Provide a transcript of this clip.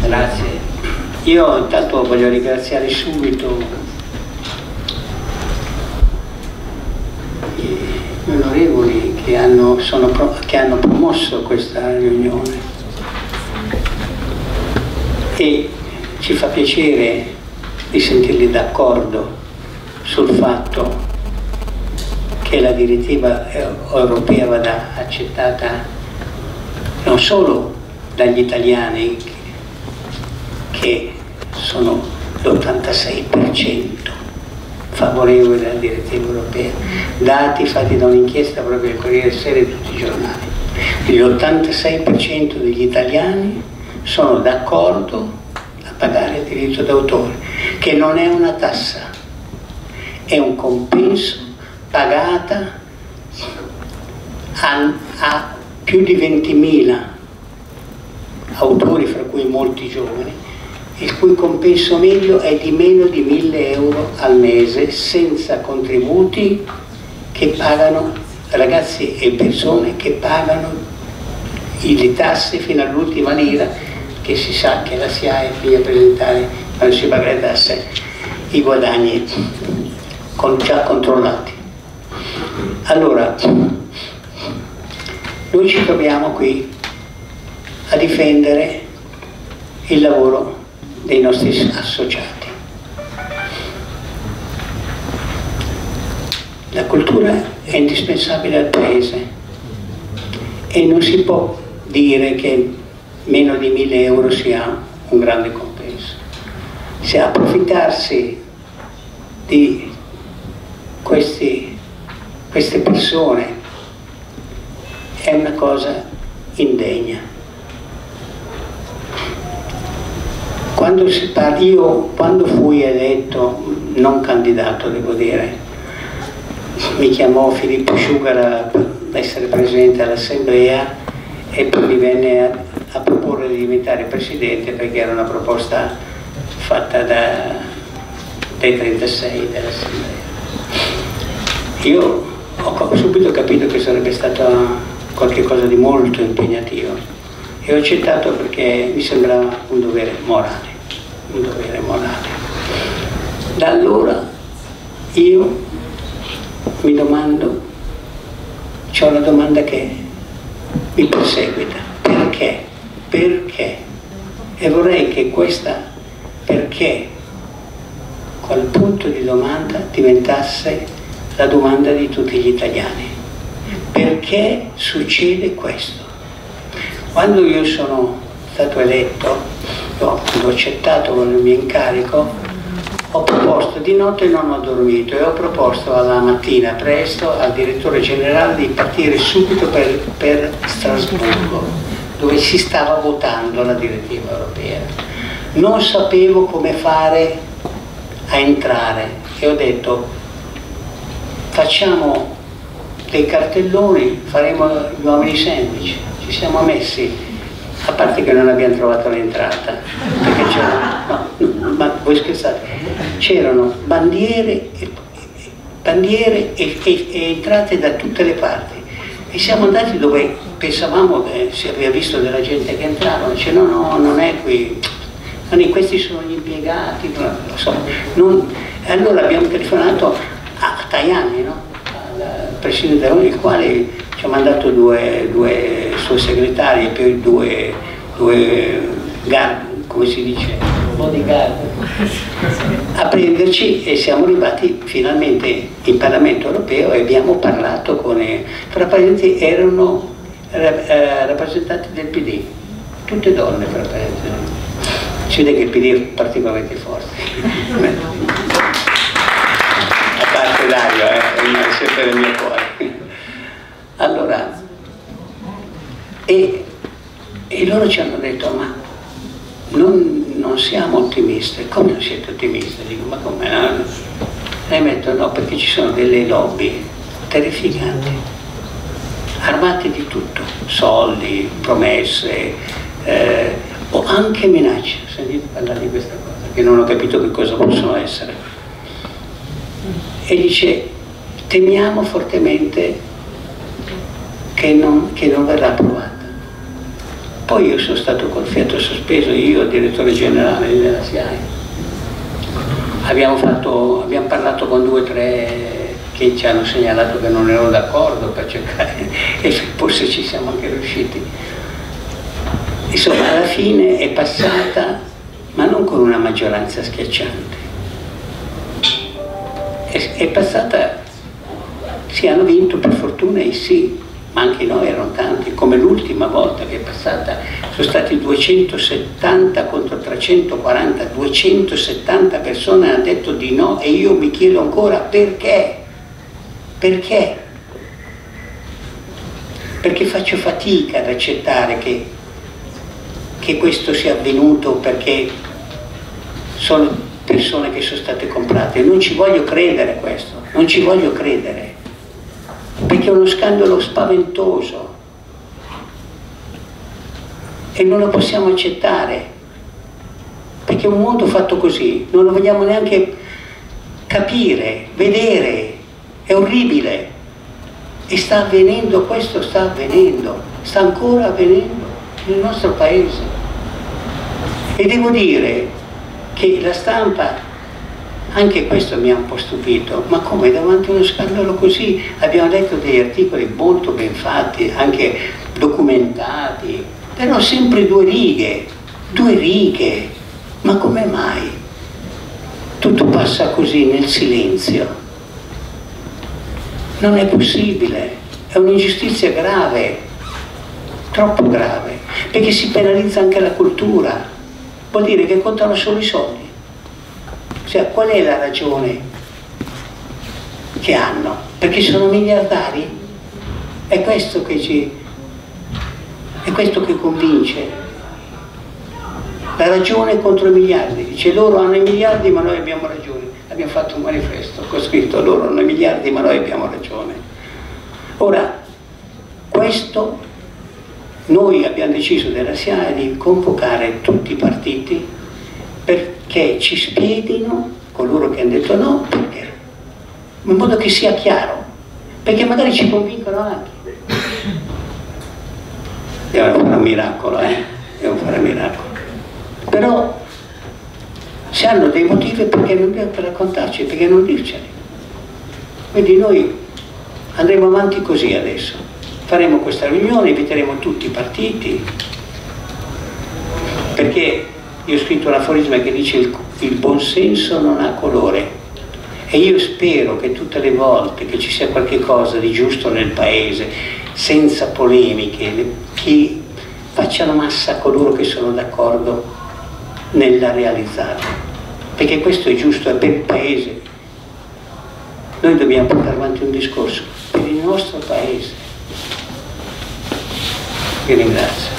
Grazie. Io intanto voglio ringraziare subito gli onorevoli che hanno promosso questa riunione, e ci fa piacere di sentirli d'accordo sul fatto che la direttiva europea vada accettata non solo dagli italiani, che sono l'86% favorevole alla direttiva europea, dati fatti da un'inchiesta proprio del Corriere della Sera e tutti i giornali. L'86% degli italiani sono d'accordo a pagare il diritto d'autore, che non è una tassa, è un compenso pagata a più di 20.000 autori, fra cui molti giovani, il cui compenso medio è di meno di 1.000 euro al mese, senza contributi, che pagano ragazzi e persone che pagano le tasse fino all'ultima lira, che si sa che la SIAE viene a presentare quando si paga le tasse i guadagni già controllati. Allora, noi ci troviamo qui a difendere il lavoro dei nostri associati. La cultura è indispensabile al Paese e non si può dire che meno di 1.000 euro sia un grande compenso. Se approfittarsi di queste persone è una cosa indegna. Io quando fui eletto, non candidato devo dire, mi chiamò Filippo Sciugara per essere presente all'assemblea e poi mi venne a proporre di diventare presidente, perché era una proposta fatta dai 36 dell'assemblea. Io ho subito capito che sarebbe stato qualcosa di molto impegnativo e ho accettato, perché mi sembrava un dovere morale. Da allora io mi domando, c'è una domanda che mi perseguita: perché? Perché? E vorrei che questa perché, qual punto di domanda, diventasse la domanda di tutti gli italiani. Perché succede questo? Quando io sono stato eletto, quando ho accettato il mio incarico, ho proposto, di notte non ho dormito, e ho proposto alla mattina presto al direttore generale di partire subito per Strasburgo, dove si stava votando la direttiva europea. Non sapevo come fare a entrare e ho detto: facciamo dei cartelloni, faremo gli uomini semplici. Ci siamo messi, a parte che non abbiamo trovato l'entrata, perché c'erano, no, ma voi scherzate, c'erano bandiere e entrate da tutte le parti, e siamo andati dove pensavamo che si aveva visto della gente che entrava, dice no, non è qui, questi sono gli impiegati, non lo so. Allora abbiamo telefonato a Tajani, no? Al presidente Ronchi, il quale ci ha mandato due suoi segretari e poi due guard, come si dice, bodyguard, a prenderci, e siamo arrivati finalmente in Parlamento europeo e abbiamo parlato con, fra parentesi erano rappresentanti del PD, tutte donne, fra parentesi. Si vede che il PD è particolarmente forte. A parte Dario, è sempre nel mio cuore. Allora, e loro ci hanno detto: ma non siamo ottimisti. Come non siete ottimisti? Dico: ma come no? E metto: no, perché ci sono delle lobby terrificanti, armate di tutto, soldi, promesse, o anche minacce. Ho sentito parlare di questa cosa, che non ho capito che cosa possono essere. E dice: temiamo fortemente che non verrà approvata. Poi io sono stato col fiato sospeso, io, direttore generale della SIAE. Abbiamo parlato con 2 o 3 che ci hanno segnalato che non ero d'accordo per cercare, e forse ci siamo anche riusciti. Insomma, alla fine è passata, ma non con una maggioranza schiacciante. È passata, sì, hanno vinto per fortuna i sì, ma anche noi erano tanti, come l'ultima volta che è passata, sono stati 270 contro 340, 270 persone hanno detto di no, e io mi chiedo ancora perché? Perché? Perché faccio fatica ad accettare che questo sia avvenuto, perché sono persone che sono state comprate. Non ci voglio credere questo, non ci voglio credere, perché è uno scandalo spaventoso e non lo possiamo accettare, perché un mondo fatto così non lo vogliamo neanche capire, vedere, è orribile. E sta avvenendo, questo sta avvenendo, sta ancora avvenendo nel nostro paese. E devo dire che la stampa, anche questo mi ha un po' stupito, ma come davanti a uno scandalo così? Abbiamo letto degli articoli molto ben fatti, anche documentati, però sempre 2 righe, ma come mai? Tutto passa così nel silenzio. Non è possibile, è un'ingiustizia grave, troppo grave, perché si penalizza anche la cultura, vuol dire che contano solo i soldi. Cioè, qual è la ragione che hanno? Perché sono miliardari? È questo che convince. La ragione contro i miliardi. Dice, loro hanno i miliardi ma noi abbiamo ragione. Abbiamo fatto un manifesto con scritto, loro hanno i miliardi ma noi abbiamo ragione. Ora, questo, noi abbiamo deciso della SIAE di convocare tutti i partiti perché ci spieghino, coloro che hanno detto no, perché, in modo che sia chiaro, perché magari ci convincono anche. Devono fare un miracolo, devono fare un miracolo. Però se hanno dei motivi perché non devono raccontarci, perché non dirceli. Quindi noi andremo avanti così adesso. Faremo questa riunione, inviteremo tutti i partiti, perché io ho scritto un aforisma che dice il buonsenso non ha colore, e io spero che tutte le volte che ci sia qualche cosa di giusto nel paese, senza polemiche, che facciano massa coloro che sono d'accordo nella realizzarlo, perché questo è giusto, è per il paese. Noi dobbiamo portare avanti un discorso per il nostro paese. Vi ringrazio.